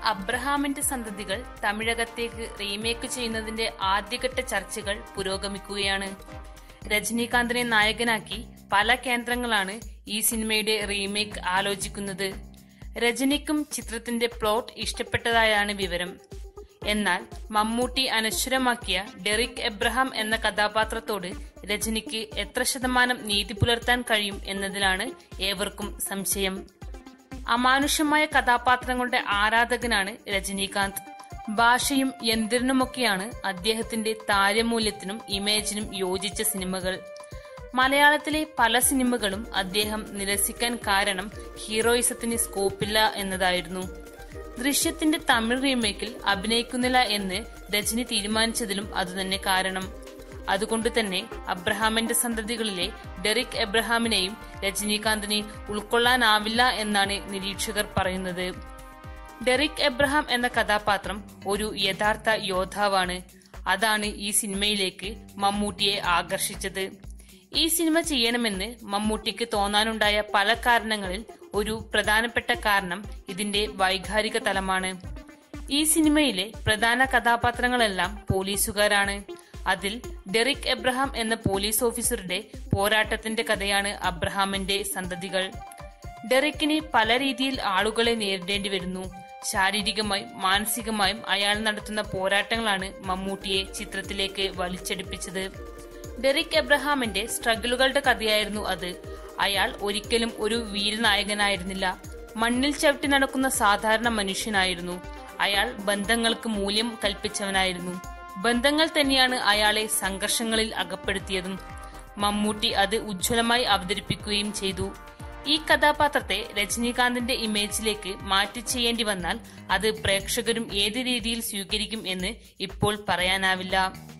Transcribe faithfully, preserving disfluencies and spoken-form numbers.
അബ്രഹാമിന്റെ സന്തതികൾ തമിഴകത്തേക്ക് റീമേക്ക് ചെയ്യുന്നതിന്റെ ആദ്യഘട്ട ചർച്ചകൾ പുരോഗമിക്കുകയാണ്. രജനീകാന്തിനെ നായകനാക്കി പല കേന്ദ്രങ്ങളാണ് ഈ സിനിമയുടെ റീമേക്ക് ആലോചിക്കുന്നത്. രജനിക്കും ചിത്രത്തിന്റെ പ്ലോട്ട് ഇഷ്ടപ്പെട്ടതായാണ് വിവരം. എന്നാൽ മമ്മൂട്ടി അനശ്വരമാക്കിയ ഡെറിക് എബ്രഹാം എന്ന കഥാപാത്രത്തോട് രജനിക്ക് എത്ര ശതമാനം നീതി പുലർത്താൻ കഴിയും എന്നതിലാണ് ഏവർക്കും സംശയം. അമാനുഷമായ കഥാപാത്രങ്ങളുടെ ആരാധകനാണ് രജനീകാന്ത്. ഭാഷയും യന്ത്രനുമൊക്കെയാണ് അദ്ദേഹത്തിന്റെ താരമൂല്യത്തിനും ഇമേജിനും യോജിച്ച സിനിമകൾ. മലയാളത്തിലെ പല സിനിമകളും അദ്ദേഹം നിരസിക്കാൻ കാരണം ഹീറോയിസത്തിന് സ്കോപ്പില്ല എന്നതായിരുന്നു. ദൃശ്യത്തിന്റെ തമിഴ് റീമേക്കിൽ അഭിനയിക്കുന്നില്ല എന്ന് രജനി തീരുമാനിച്ചതിലും അതുതന്നെ കാരണം. അതുകൊണ്ടുതന്നെ അബ്രഹാമിന്റെ സന്തതികളിലെ ഡെറിക് എബ്രഹാമിനെയും രജനീകാന്തിനെ ഉൾക്കൊള്ളാനാവില്ല എന്നാണ് നിരീക്ഷകർ പറയുന്നത്. ഡെറിക് എബ്രഹാം എന്ന കഥാപാത്രം ഒരു യഥാർത്ഥ യോദ്ധാവാണ്. അതാണ് ഈ സിനിമയിലേക്ക് മമ്മൂട്ടിയെ ആകർഷിച്ചത്. ഈ സിനിമ ചെയ്യണമെന്ന് മമ്മൂട്ടിക്ക് തോന്നാനുണ്ടായ പല കാരണങ്ങളിൽ ഒരു പ്രധാനപ്പെട്ട കാരണം ഇതിന്റെ വൈകാരിക തലമാണ്. ഈ സിനിമയിലെ പ്രധാന കഥാപാത്രങ്ങളെല്ലാം പോലീസുകാരാണ്. അതിൽ ഡെറിക് എബ്രഹാം എന്ന പോലീസ് ഓഫീസറുടെ പോരാട്ടത്തിന്റെ കഥയാണ് അബ്രഹാമിന്റെ സന്തതികൾ. ഡെറിക്കിന് പല രീതിയിൽ ആളുകളെ നേരിടേണ്ടി വരുന്നു. ശാരീരികമായും മാനസികമായും അയാൾ നടത്തുന്ന പോരാട്ടങ്ങളാണ് മമ്മൂട്ടിയെ ചിത്രത്തിലേക്ക് വലിച്ചെടുപ്പിച്ചത്. ഡെറിക് എബ്രഹാമിന്റെ സ്ട്രഗിളുകളുടെ കഥയായിരുന്നു അത്. അയാൾ ഒരിക്കലും ഒരു വീരനായകനായിരുന്നില്ല. മണ്ണിൽ ചവിട്ടി നടക്കുന്ന സാധാരണ മനുഷ്യനായിരുന്നു. അയാൾ ബന്ധങ്ങൾക്ക് മൂല്യം കൽപ്പിച്ചവനായിരുന്നു. ബന്ധങ്ങൾ തന്നെയാണ് അയാളെ സംഘർഷങ്ങളിൽ അകപ്പെടുത്തിയതും. മമ്മൂട്ടി അത് ഉജ്ജ്വലമായി അവതരിപ്പിക്കുകയും ചെയ്തു. ഈ കഥാപാത്രത്തെ രജനീകാന്തിന്റെ ഇമേജിലേക്ക് മാറ്റി ചെയ്യേണ്ടി വന്നാൽ അത് പ്രേക്ഷകരും ഏത് രീതിയിൽ സ്വീകരിക്കും എന്ന് ഇപ്പോൾ പറയാനാവില്ല.